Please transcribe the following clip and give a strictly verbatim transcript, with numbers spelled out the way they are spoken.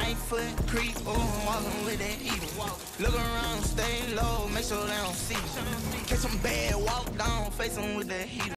eight foot creep, ooh, walking with that heat. Look around, stay low, make sure they don't see. Catch some bad, walk down, face them with that heat.